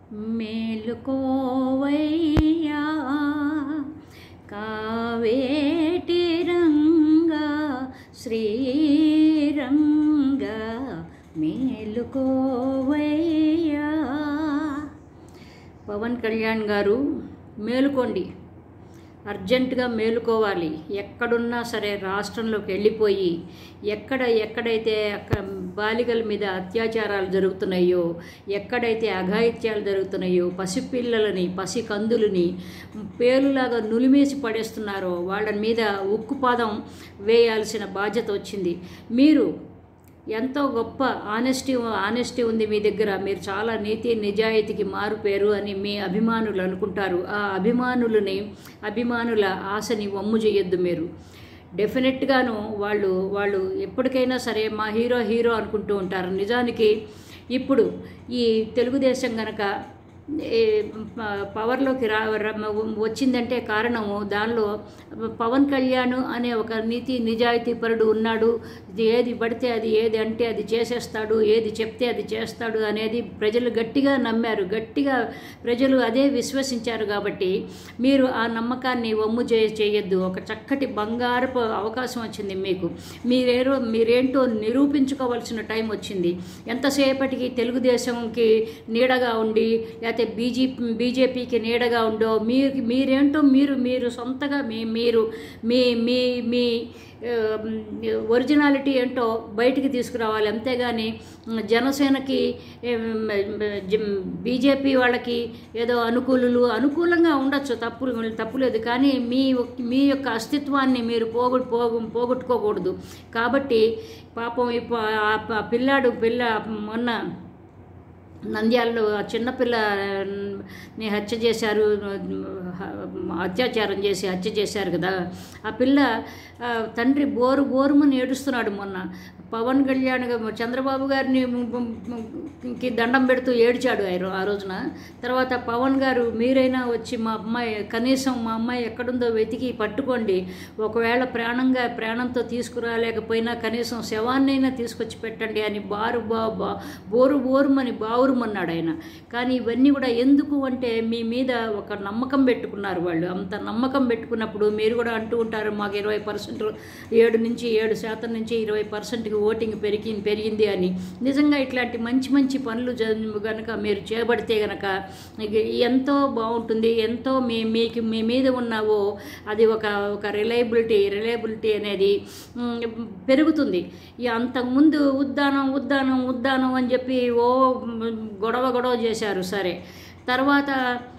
మేలుకోవయ్యా కావేటి రంగా శ్రీరంగా మేలుకోవయ్యా. పవన్ కళ్యాణ్ గారు మేలుకోండి, అర్జెంటుగా మేలుకోవాలి. ఎక్కడున్నా సరే రాష్ట్రంలోకి వెళ్ళిపోయి ఎక్కడైతే బాలికల మీద అత్యాచారాలు జరుగుతున్నాయో, ఎక్కడైతే అఘాయిత్యాలు జరుగుతున్నాయో, పసిపిల్లలని పసికందులని పేలులాగా నులిమేసి పడేస్తున్నారో వాళ్ళ మీద ఉక్కుపాదం వేయాల్సిన బాధ్యత వచ్చింది. మీరు ఎంతో గొప్ప ఆనెస్టీ ఉంది మీ దగ్గర, మీరు చాలా నీతి నిజాయితీకి మారుపేరు అని మీ అభిమానులు అనుకుంటారు. ఆ అభిమానుల ఆశని వమ్ము చేయొద్దు మీరు. డెఫినెట్గాను వాళ్ళు ఎప్పటికైనా సరే మా హీరో అనుకుంటూ ఉంటారు. నిజానికి ఇప్పుడు ఈ తెలుగుదేశం గనక పవర్లోకి వచ్చిందంటే కారణము దానిలో పవన్ కళ్యాణ్ అనే ఒక నీతి నిజాయితీ పరుడు ఉన్నాడు. ఏది పడితే అది, ఏది అంటే అది చేసేస్తాడు, ఏది చెప్తే అది చేస్తాడు అనేది ప్రజలు గట్టిగా నమ్మారు, గట్టిగా ప్రజలు అదే విశ్వసించారు. కాబట్టి మీరు ఆ నమ్మకాన్ని వమ్ము చేయొద్దు. ఒక చక్కటి బంగారపు అవకాశం వచ్చింది మీకు. మీరేంటో నిరూపించుకోవాల్సిన టైం వచ్చింది. ఎంతసేపటికి తెలుగుదేశంకి నీడగా ఉండి లేకపోతే బీజేపీకి నీడగా ఉండో మీరేంటో మీరు సొంతగా మీరు మీ ఒరిజినాలిటీ ఏంటో బయటికి తీసుకురావాలి. అంతేగాని జనసేనకి బీజేపీ వాళ్ళకి ఏదో అనుకూలంగా ఉండొచ్చు, తప్పులేదు. కానీ మీ యొక్క అస్తిత్వాన్ని మీరు పోగొట్టుకోకూడదు. కాబట్టి పాపం పిల్ల మొన్న నంద్యాలలో చిన్నపిల్లని అత్యాచారం చేసి హత్య చేశారు కదా. ఆ పిల్ల తండ్రి బోరుమని ఏడుస్తున్నాడు. మొన్న పవన్ కళ్యాణ్ చంద్రబాబు గారిని దండం పెడుతూ ఏడ్చాడు ఆ రోజున. తర్వాత పవన్ గారు మీరైనా వచ్చి కనీసం మా అమ్మాయి ఎక్కడుందో వెతికి పట్టుకోండి, ఒకవేళ ప్రాణంతో తీసుకురాలేకపోయినా కనీసం శవాన్నైనా తీసుకొచ్చి పెట్టండి అని బోరుమని బావురుమన్నాడు ఆయన. కానీ ఇవన్నీ కూడా ఎందుకు అంటే మీ మీద ఒక నమ్మకం పెట్టుకున్నారు వాళ్ళు. అంత నమ్మకం పెట్టుకున్నప్పుడు మీరు కూడా అంటూ ఉంటారు మాకు 20% 7% నుంచి 20%కి ఓటింగ్ పెరిగింది అని. నిజంగా ఇట్లాంటి మంచి పనులు గనక మీరు చేపడితే గనక ఎంతో బాగుంటుంది. ఎంతో మీ మీద ఉన్నావో అది ఒక రిలయబిలిటీ అనేది పెరుగుతుంది. అంతకుముందు ఉద్దానం అని చెప్పి గొడవ చేశారు. సరే, తర్వాత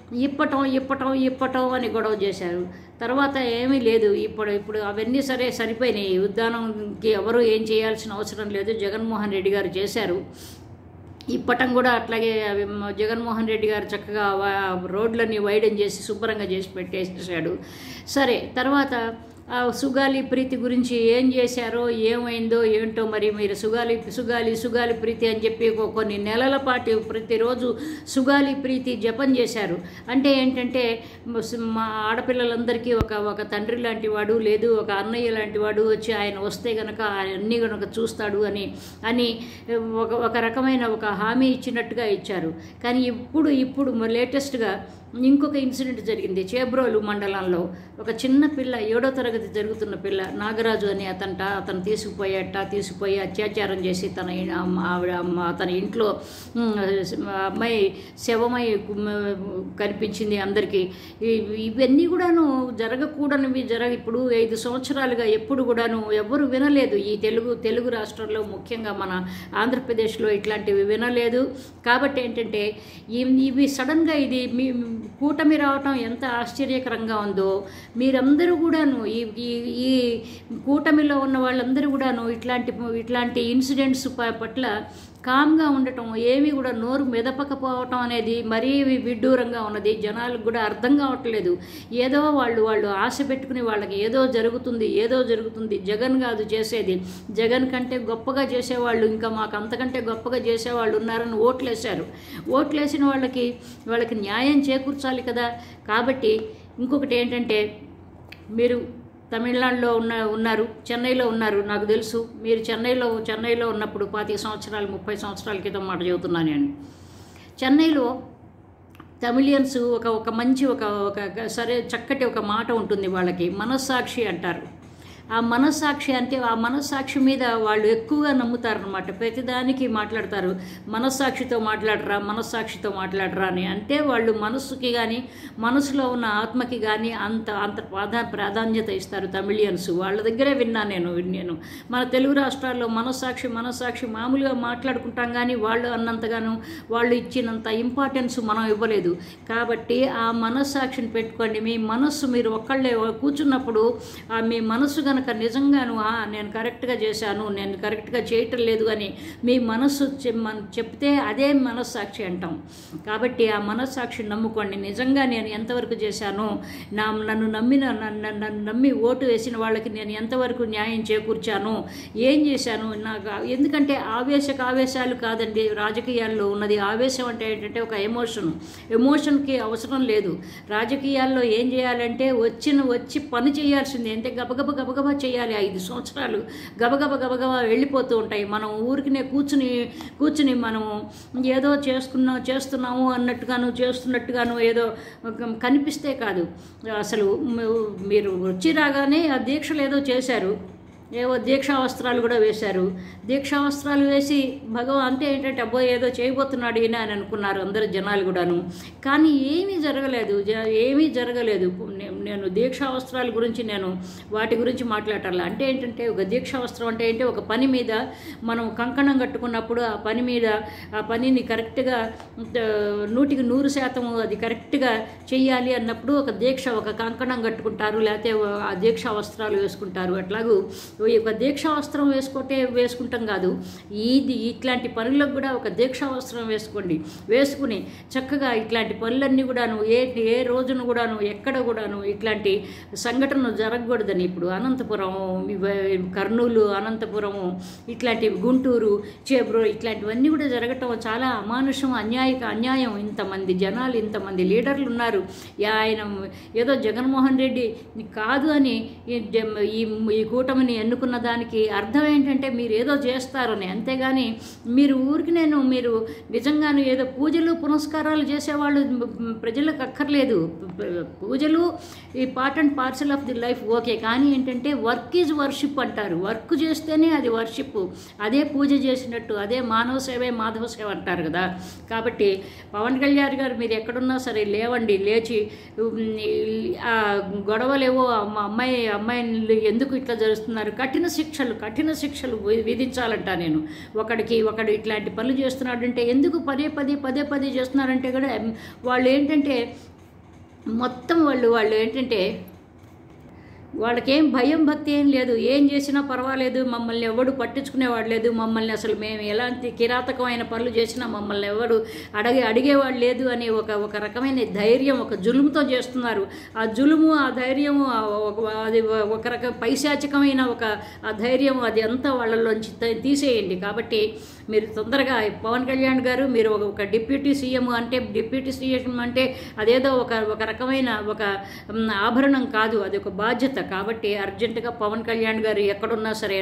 ఇప్పటం అని గొడవ చేశారు. తర్వాత ఏమీ లేదు. ఇప్పుడు అవన్నీ సరిపోయినాయి. ఉద్దానంకి ఎవరు ఏం చేయాల్సిన అవసరం లేదు, జగన్మోహన్ రెడ్డి గారు చేశారు. ఇప్పటం కూడా అట్లాగే జగన్మోహన్ రెడ్డి గారు చక్కగా రోడ్లన్నీ వైడెన్ చేసి శుభ్రంగా చేసి పెట్టేసాడు. సరే, తర్వాత సుగాలి ప్రీతి గురించి ఏం చేశారో ఏమైందో ఏంటో మరి. మీరు సుగాలి ప్రీతి అని చెప్పి కొన్ని నెలల పాటు ప్రతిరోజు సుగాలి ప్రీతి జపం చేశారు. అంటే ఏంటంటే మా ఆడపిల్లలందరికీ ఒక తండ్రి లాంటి వాడు, లేదు ఒక అన్నయ్య లాంటి వాడు వచ్చి ఆయన వస్తే గనక అన్నీ గనక చూస్తాడు అని ఒక రకమైన ఒక హామీ ఇచ్చినట్టుగా ఇచ్చారు. కానీ ఇప్పుడు లేటెస్ట్గా ఇంకొక ఇన్సిడెంట్ జరిగింది. చేబ్రోలు మండలంలో ఒక చిన్న పిల్ల, 7వ తరగతి జరుగుతున్న పిల్ల, నాగరాజు అని అతను తీసుకుపోయి అత్యాచారం చేసి అతని ఇంట్లో అమ్మాయి శవమై కనిపించింది అందరికీ. ఇవన్నీ కూడాను జరగకూడనివి ఇప్పుడు 5 సంవత్సరాలుగా ఎప్పుడు కూడాను ఎవరు వినలేదు. ఈ తెలుగు రాష్ట్రాల్లో, ముఖ్యంగా మన ఆంధ్రప్రదేశ్లో ఇట్లాంటివి వినలేదు. కాబట్టి ఏంటంటే ఇవి సడన్గా ఇది కూటమి రావటం ఎంత ఆశ్చర్యకరంగా ఉందో. మీరందరూ కూడాను ఈ కూటమిలో ఉన్న వాళ్ళందరూ కూడాను ఇట్లాంటి ఇన్సిడెంట్స్ పట్ల కామ్గా ఉండటం, ఏమీ కూడా నోరు మెదపకపోవటం అనేది మరీ విడ్డూరంగా ఉన్నది. జనాలకు కూడా అర్థం కావట్లేదు. ఏదో వాళ్ళు ఆశ పెట్టుకుని వాళ్ళకి ఏదో జరుగుతుంది. జగన్ కాదు చేసేది, జగన్ కంటే గొప్పగా చేసేవాళ్ళు, ఇంకా మాకు అంతకంటే గొప్పగా చేసేవాళ్ళు ఉన్నారని ఓట్లేసిన వాళ్ళకి న్యాయం చేకూర్చాలి కదా. కాబట్టి ఇంకొకటి ఏంటంటే, మీరు తమిళనాడులో ఉన్నారు, చెన్నైలో ఉన్నారు. నాకు తెలుసు మీరు చెన్నైలో ఉన్నప్పుడు 25 సంవత్సరాలు 30 సంవత్సరాల క్రితం మాట చెబుతున్నాను నేను. చెన్నైలో తమిళియన్స్ ఒక మంచి సరే చక్కటి ఒక మాట ఉంటుంది వాళ్ళకి, మనస్సాక్షి అంటారు. ఆ మనస్సాక్షి అంటే ఆ మనస్సాక్షి మీద వాళ్ళు ఎక్కువగా నమ్ముతారనమాట. ప్రతిదానికి మాట్లాడతారు, మనస్సాక్షితో మనస్సాక్షితో మాట్లాడరా అని. అంటే వాళ్ళు మనస్సుకి కానీ మనసులో ఉన్న ఆత్మకి కానీ అంత ప్రాధాన్యత ఇస్తారు తమిళియన్స్. వాళ్ళ దగ్గరే విన్నాను నేను. మన తెలుగు రాష్ట్రాల్లో మనస్సాక్షి మామూలుగా మాట్లాడుకుంటాం కానీ వాళ్ళు అన్నంతగాను వాళ్ళు ఇచ్చినంత ఇంపార్టెన్స్ మనం ఇవ్వలేదు. కాబట్టి ఆ మనస్సాక్షిని పెట్టుకోండి. మీ మనస్సు మీరు ఒక్కళ్ళే కూర్చున్నప్పుడు మీ మనస్సు కనుక నిజంగాను నేను కరెక్ట్గా చేశాను, నేను కరెక్ట్గా చేయటం లేదు అని మీ మనస్సు చెప్తే అదే మనస్సాక్షి అంటాం. కాబట్టి ఆ మనస్సాక్షిని నమ్ముకోండి. నిజంగా నేను ఎంతవరకు చేశాను, నన్ను నమ్మి ఓటు వేసిన వాళ్ళకి నేను ఎంతవరకు న్యాయం చేకూర్చాను, ఏం చేశాను. నాకు ఎందుకంటే ఆవేశాలు కాదండి రాజకీయాల్లో ఉన్నది. ఆవేశం అంటే ఏంటంటే ఒక ఎమోషన్కి అవసరం లేదు. రాజకీయాల్లో ఏం చేయాలంటే వచ్చి పని చేయాల్సిందే. అంటే గబగబా చేయాలి. 5 సంవత్సరాలు గబగబా వెళ్ళిపోతూ ఉంటాయి. మనం ఊరికినే కూర్చుని మనము ఏదో చేస్తున్నాము చేస్తున్నట్టుగాను ఏదో కనిపిస్తే కాదు. అసలు మీరు వచ్చి రాగానే ఆ దీక్షలు ఏదో చేశారు, ఏవో దీక్షా వస్త్రాలు కూడా వేశారు. దీక్షా వస్త్రాలు వేసి అంటే ఏంటంటే అబ్బో ఏదో చేయబోతున్నాడు ఈయన అని అనుకున్నారు అందరు జనాలు కూడాను. కానీ ఏమీ జరగలేదు. నేను దీక్షా వస్త్రాల గురించి వాటి గురించి మాట్లాడాలి. అంటే ఏంటంటే ఒక దీక్షా వస్త్రం అంటే ఏంటి, ఒక పని మీద మనం కంకణం కట్టుకున్నప్పుడు ఆ పనిని కరెక్ట్గా 100% అది కరెక్ట్గా చెయ్యాలి అన్నప్పుడు ఒక కంకణం కట్టుకుంటారు, లేకపోతే ఆ దీక్షా వస్త్రాలు వేసుకుంటారు. అట్లాగూ ఒక దీక్షా వస్త్రం వేసుకుంటాం కాదు, ఇట్లాంటి పనులకు కూడా ఒక దీక్షా వస్త్రం వేసుకుని చక్కగా ఇట్లాంటి పనులన్నీ కూడాను ఏ రోజును కూడాను ఎక్కడ కూడాను ఇట్లాంటి సంఘటనలు జరగకూడదని. ఇప్పుడు అనంతపురం, కర్నూలు, అనంతపురము, ఇట్లాంటి గుంటూరు, చేబ్రో ఇట్లాంటివన్నీ కూడా జరగటం చాలా అమానుషం, అన్యాయం. ఇంతమంది జనాలు, ఇంతమంది లీడర్లు ఉన్నారు. ఆయన ఏదో జగన్మోహన్ రెడ్డి కాదు అని ఈ కూటమిని ఎన్నుకున్న దానికి అర్థం ఏంటంటే మీరు ఏదో చేస్తారని. అంతేగాని మీరు మీరు నిజంగాను ఏదో పూజలు పునస్కారాలు చేసేవాళ్ళు ప్రజలకు అక్కర్లేదు. పూజలు ఈ part and parcel of the life, okay. కానీ ఏంటంటే వర్క్ ఈజ్ వర్షిప్ అంటారు. వర్క్ చేస్తేనే అది వర్షిప్. అదే పూజ చేసినట్టు, అదే మానవ సేవే మాధవ సేవ అంటారు కదా. కాబట్టి పవన్ కళ్యాణ్ గారు మీరు ఎక్కడున్నా సరే లేవండి, లేచి ఆ గొడవలేవో అమ్మాయిని ఎందుకు ఇట్లా జరుస్తున్నారు, కఠిన శిక్షలు విధించాలంట. నేను ఒకడు ఇట్లాంటి పనులు చేస్తున్నాడంటే ఎందుకు పదే చేస్తున్నారంటే కూడా వాళ్ళు ఏంటంటే మొత్తం వాళ్ళు ఏంటంటే వాళ్ళకేం భయం భక్తి ఏం లేదు. ఏం చేసినా పర్వాలేదు, మమ్మల్ని ఎవడు పట్టించుకునేవాడు లేదు, మమ్మల్ని అసలు మేము ఎలాంటి కిరాతకమైన పనులు చేసినా మమ్మల్ని ఎవడు అడిగేవాడు లేదు అని ఒక రకమైన ధైర్యం, ఒక జులుముతో చేస్తున్నారు. ఆ జులుము, ఆ ధైర్యము, అది ఒక రకం పైశాచికమైన ఆ ధైర్యం, అది అంతా వాళ్ళలోంచి తీసేయండి. కాబట్టి మీరు తొందరగా పవన్ కళ్యాణ్ గారు మీరు ఒక డిప్యూటీ సీఎం అంటే అదేదో ఒక రకమైన ఒక ఆభరణం కాదు, అది ఒక బాధ్యత. కాబట్టి అర్జెంటుగా పవన్ కళ్యాణ్ గారు ఎక్కడున్నా సరే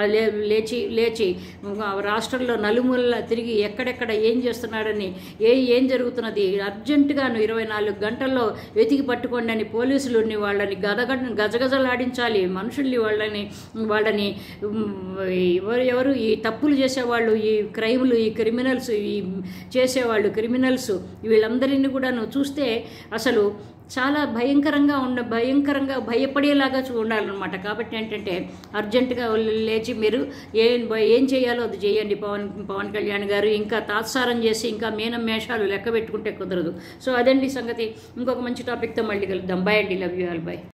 లేచి రాష్ట్రంలో నలుమూలలా తిరిగి ఎక్కడెక్కడ ఏం చేస్తున్నాడని, ఏం జరుగుతున్నది అర్జెంటుగా 24 గంటల్లో వెతికి పట్టుకోండి అని పోలీసులని వాళ్ళని గజగజలాడించాలి. మనుషుల్ని వాళ్ళని ఎవరు ఈ తప్పులు చేసేవాళ్ళు, ఈ క్రైములు, ఈ క్రిమినల్స్, ఈ చేసేవాళ్ళు క్రిమినల్స్, వీళ్ళందరినీ కూడా చూస్తే అసలు చాలా భయంకరంగా భయపడేలాగా ఉండాలన్నమాట. కాబట్టి ఏంటంటే అర్జెంటుగా లేచి మీరు ఏం చేయాలో అది చేయండి పవన్ కళ్యాణ్ గారు. ఇంకా తాత్సారం చేసి ఇంకా మేషాలు లెక్క పెట్టుకుంటే కుదరదు. సో అదండి సంగతి. ఇంకొక మంచి టాపిక్తో మళ్ళీ కలుద్దాం. బాయ్ అండి, లవ్ యూ ఆల్, బాయ్.